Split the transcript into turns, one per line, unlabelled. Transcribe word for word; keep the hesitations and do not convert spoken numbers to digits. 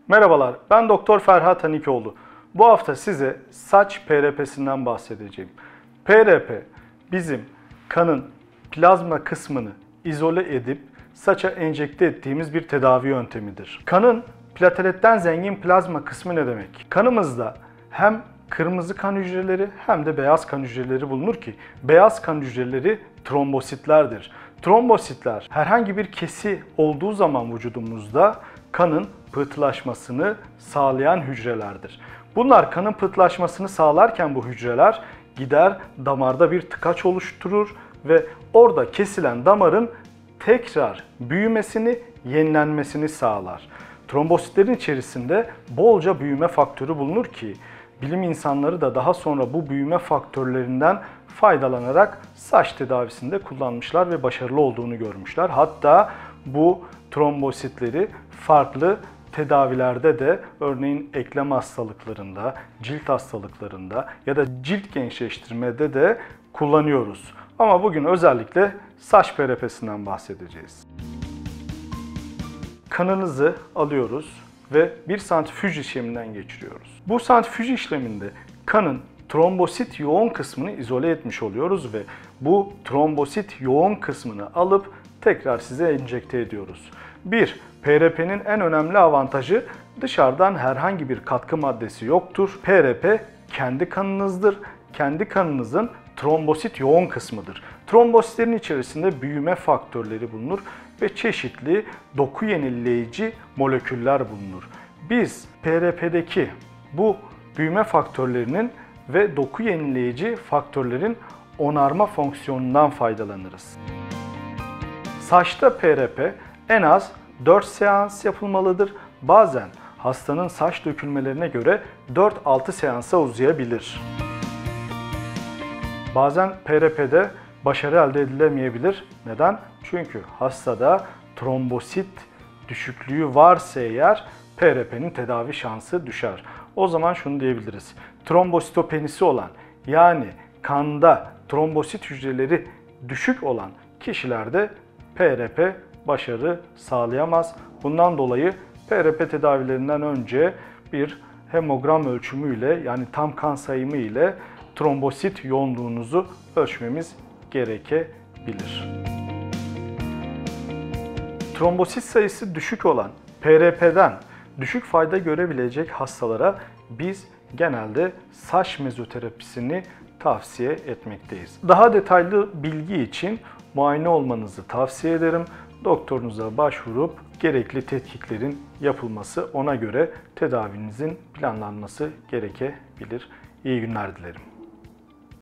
Merhabalar, ben Doktor Ferhat Hanikoğlu. Bu hafta size saç P R P'sinden bahsedeceğim. P R P bizim kanın plazma kısmını izole edip saça enjekte ettiğimiz bir tedavi yöntemidir. Kanın plateletten zengin plazma kısmı ne demek? Kanımızda hem kırmızı kan hücreleri hem de beyaz kan hücreleri bulunur ki beyaz kan hücreleri trombositlerdir. Trombositler herhangi bir kesi olduğu zaman vücudumuzda kanın pıhtılaşmasını sağlayan hücrelerdir. Bunlar kanın pıhtılaşmasını sağlarken bu hücreler gider damarda bir tıkaç oluşturur ve orada kesilen damarın tekrar büyümesini, yenilenmesini sağlar. Trombositlerin içerisinde bolca büyüme faktörü bulunur ki bilim insanları da daha sonra bu büyüme faktörlerinden faydalanarak saç tedavisinde kullanmışlar ve başarılı olduğunu görmüşler. Hatta bu trombositleri farklı tedavilerde de örneğin eklem hastalıklarında, cilt hastalıklarında ya da cilt gençleştirmede de kullanıyoruz. Ama bugün özellikle saç P R P'sinden bahsedeceğiz. Kanınızı alıyoruz ve bir santrifüj işleminden geçiriyoruz. Bu santrifüj işleminde kanın trombosit yoğun kısmını izole etmiş oluyoruz ve bu trombosit yoğun kısmını alıp tekrar size enjekte ediyoruz. bir. P R P'nin en önemli avantajı dışarıdan herhangi bir katkı maddesi yoktur. P R P kendi kanınızdır. Kendi kanınızın trombosit yoğun kısmıdır. Trombositlerin içerisinde büyüme faktörleri bulunur ve çeşitli doku yenileyici moleküller bulunur. Biz P R P'deki bu büyüme faktörlerinin ve doku yenileyici faktörlerin onarma fonksiyonundan faydalanırız. Saçta P R P en az dört seans yapılmalıdır. Bazen hastanın saç dökülmelerine göre dört altı seansa uzayabilir. Bazen P R P'de başarı elde edilemeyebilir. Neden? Çünkü hastada trombosit düşüklüğü varsa eğer P R P'nin tedavi şansı düşer. O zaman şunu diyebiliriz. Trombositopenisi olan yani kanda trombosit hücreleri düşük olan kişilerde P R P başarı sağlayamaz. Bundan dolayı P R P tedavilerinden önce bir hemogram ölçümüyle yani tam kan sayımı ile trombosit yoğunluğunuzu ölçmemiz gerekebilir. Trombosit sayısı düşük olan P R P'den düşük fayda görebilecek hastalara biz genelde saç mezoterapisini tavsiye etmekteyiz. Daha detaylı bilgi için muayene olmanızı tavsiye ederim. Doktorunuza başvurup gerekli tetkiklerin yapılması, ona göre tedavinizin planlanması gerekebilir. İyi günler dilerim.